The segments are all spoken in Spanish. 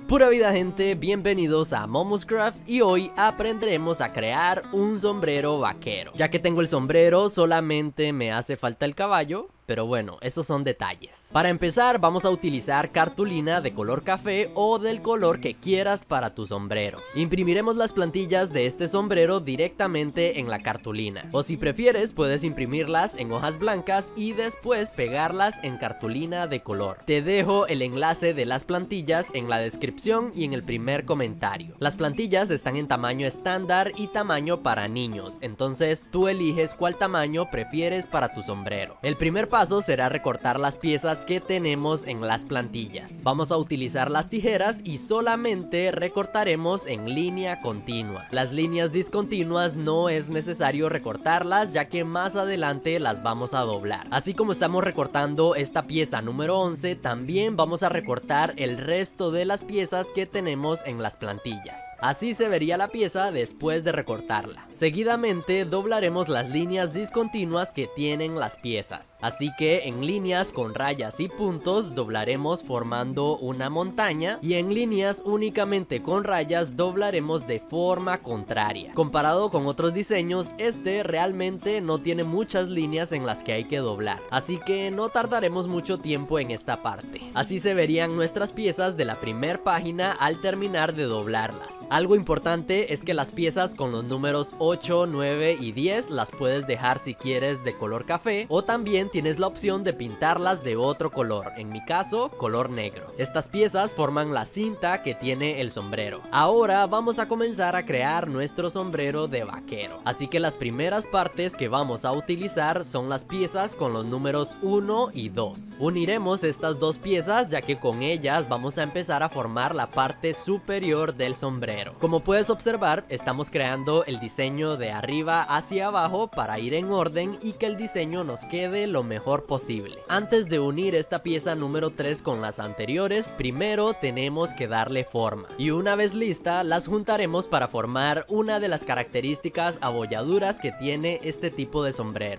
Pura vida, gente, bienvenidos a Momuscraft y hoy aprenderemos a crear un sombrero vaquero. Ya que tengo el sombrero, solamente me hace falta el caballo, pero bueno, esos son detalles. Para empezar, vamos a utilizar cartulina de color café o del color que quieras para tu sombrero. Imprimiremos las plantillas de este sombrero directamente en la cartulina, o si prefieres puedes imprimirlas en hojas blancas y después pegarlas en cartulina de color. Te dejo el enlace de las plantillas en la descripción y en el primer comentario. Las plantillas están en tamaño estándar y tamaño para niños, entonces tú eliges cuál tamaño prefieres para tu sombrero. El primer paso será recortar las piezas que tenemos en las plantillas. Vamos a utilizar las tijeras y solamente recortaremos en línea continua. Las líneas discontinuas no es necesario recortarlas, ya que más adelante las vamos a doblar. Así como estamos recortando esta pieza número 11, también vamos a recortar el resto de las piezas que tenemos en las plantillas. Así se vería la pieza después de recortarla. Seguidamente doblaremos las líneas discontinuas que tienen las piezas. Así que en líneas con rayas y puntos doblaremos formando una montaña, y en líneas únicamente con rayas doblaremos de forma contraria. Comparado con otros diseños, este realmente no tiene muchas líneas en las que hay que doblar, así que no tardaremos mucho tiempo en esta parte. Así se verían nuestras piezas de la primera página al terminar de doblarlas. Algo importante es que las piezas con los números 8, 9 y 10 las puedes dejar si quieres de color café, o también tienes la opción de pintarlas de otro color, en mi caso color negro. Estas piezas forman la cinta que tiene el sombrero. Ahora vamos a comenzar a crear nuestro sombrero de vaquero, así que las primeras partes que vamos a utilizar son las piezas con los números 1 y 2. Uniremos estas dos piezas, ya que con ellas vamos a empezar a formar la parte superior del sombrero. Como puedes observar, estamos creando el diseño de arriba hacia abajo para ir en orden y que el diseño nos quede lo mejor posible. Antes de unir esta pieza número 3 con las anteriores, primero tenemos que darle forma, y una vez lista las juntaremos para formar una de las características abolladuras que tiene este tipo de sombrero.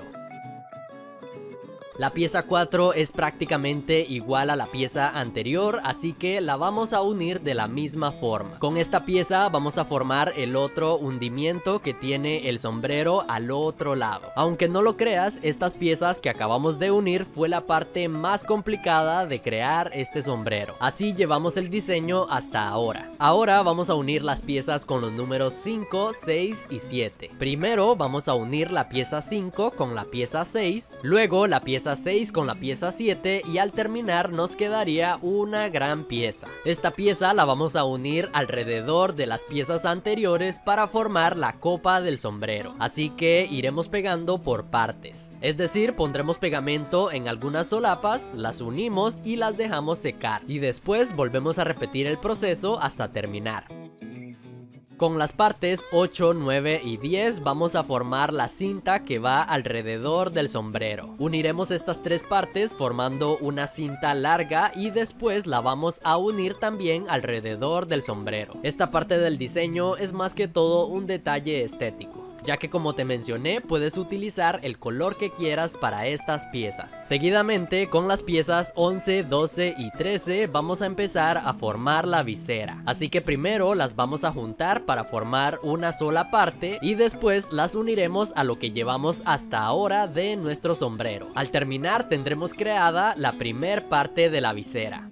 La pieza 4 es prácticamente igual a la pieza anterior, así que la vamos a unir de la misma forma. Con esta pieza vamos a formar el otro hundimiento que tiene el sombrero al otro lado. Aunque no lo creas, estas piezas que acabamos de unir fue la parte más complicada de crear este sombrero. Así llevamos el diseño hasta ahora. Ahora vamos a unir las piezas con los números 5, 6 y 7. Primero vamos a unir la pieza 5 con la pieza 6, luego la pieza 6 con la pieza 7, y al terminar nos quedaría una gran pieza. Esta pieza la vamos a unir alrededor de las piezas anteriores para formar la copa del sombrero, así que iremos pegando por partes, es decir, pondremos pegamento en algunas solapas, las unimos y las dejamos secar, y después volvemos a repetir el proceso hasta terminar. Con las partes 8, 9 y 10 vamos a formar la cinta que va alrededor del sombrero. Uniremos estas tres partes formando una cinta larga y después la vamos a unir también alrededor del sombrero. Esta parte del diseño es más que todo un detalle estético, ya que como te mencioné puedes utilizar el color que quieras para estas piezas. Seguidamente con las piezas 11, 12 y 13 vamos a empezar a formar la visera, así que primero las vamos a juntar para formar una sola parte y después las uniremos a lo que llevamos hasta ahora de nuestro sombrero. Al terminar tendremos creada la primer parte de la visera.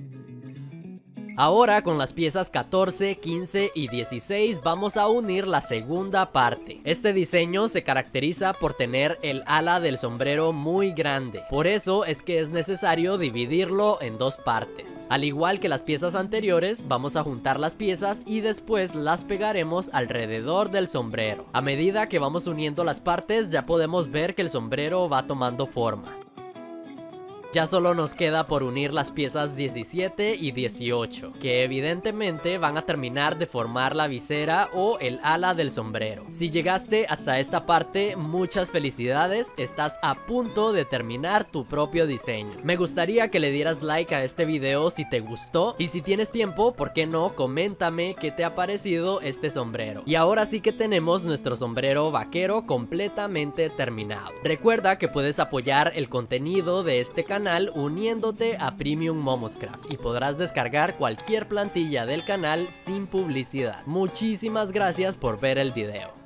Ahora con las piezas 14, 15 y 16 vamos a unir la segunda parte. Este diseño se caracteriza por tener el ala del sombrero muy grande, por eso es que es necesario dividirlo en dos partes. Al igual que las piezas anteriores, vamos a juntar las piezas y después las pegaremos alrededor del sombrero. A medida que vamos uniendo las partes ya podemos ver que el sombrero va tomando forma. Ya solo nos queda por unir las piezas 17 y 18, que evidentemente van a terminar de formar la visera o el ala del sombrero. Si llegaste hasta esta parte, muchas felicidades, estás a punto de terminar tu propio diseño. Me gustaría que le dieras like a este video si te gustó, y si tienes tiempo, ¿por qué no? Coméntame qué te ha parecido este sombrero. Y ahora sí que tenemos nuestro sombrero vaquero completamente terminado. Recuerda que puedes apoyar el contenido de este canal canal uniéndote a Premium Momoscraft y podrás descargar cualquier plantilla del canal sin publicidad. Muchísimas gracias por ver el video.